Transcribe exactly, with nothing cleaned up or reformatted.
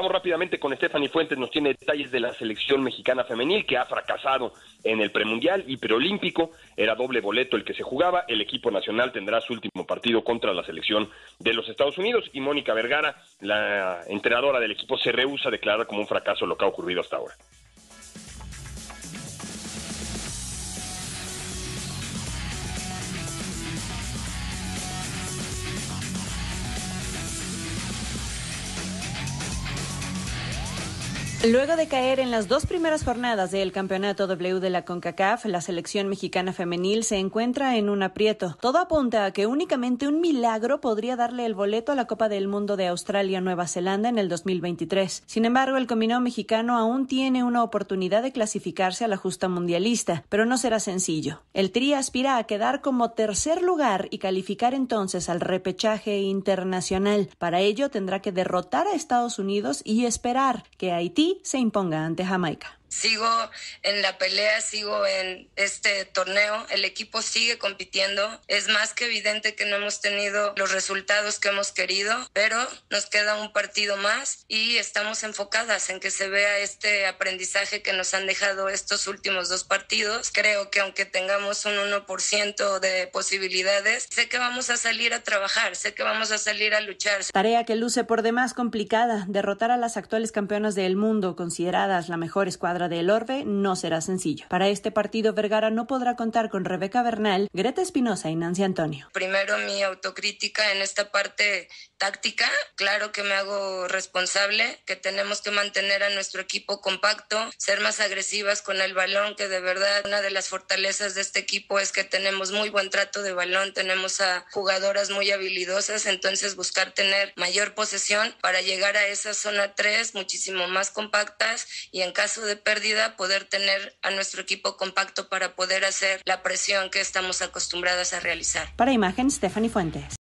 Vamos rápidamente con Stephanie Fuentes, nos tiene detalles de la selección mexicana femenil que ha fracasado en el premundial y preolímpico. Era doble boleto el que se jugaba. El equipo nacional tendrá su último partido contra la selección de los Estados Unidos y Mónica Vergara, la entrenadora del equipo, se rehúsa a declarar como un fracaso lo que ha ocurrido hasta ahora. Luego de caer en las dos primeras jornadas del Campeonato W de la CONCACAF, la selección mexicana femenil se encuentra en un aprieto. Todo apunta a que únicamente un milagro podría darle el boleto a la Copa del Mundo de Australia-Nueva Zelanda en el dos mil veintitrés. Sin embargo, el combinado mexicano aún tiene una oportunidad de clasificarse a la justa mundialista, pero no será sencillo. El Tri aspira a quedar como tercer lugar y calificar entonces al repechaje internacional. Para ello tendrá que derrotar a Estados Unidos y esperar que Haití se imponga ante Jamaica. Sigo en la pelea, sigo en este torneo, el equipo sigue compitiendo. Es más que evidente que no hemos tenido los resultados que hemos querido, pero nos queda un partido más y estamos enfocadas en que se vea este aprendizaje que nos han dejado estos últimos dos partidos. Creo que aunque tengamos un uno por ciento de posibilidades, sé que vamos a salir a trabajar, sé que vamos a salir a luchar. Tarea que luce por demás complicada. Derrotar a las actuales campeonas del mundo, consideradas la mejor escuadra del orbe, no será sencillo. Para este partido, Vergara no podrá contar con Rebeca Bernal, Greta Espinosa y Nancy Antonio. Primero, mi autocrítica en esta parte táctica. Claro que me hago responsable, que tenemos que mantener a nuestro equipo compacto, ser más agresivas con el balón, que de verdad una de las fortalezas de este equipo es que tenemos muy buen trato de balón, tenemos a jugadoras muy habilidosas, entonces buscar tener mayor posesión para llegar a esa zona tres muchísimo más compactas y en caso de pérdida poder tener a nuestro equipo compacto para poder hacer la presión que estamos acostumbradas a realizar. Para Imagen, Stephanie Fuentes.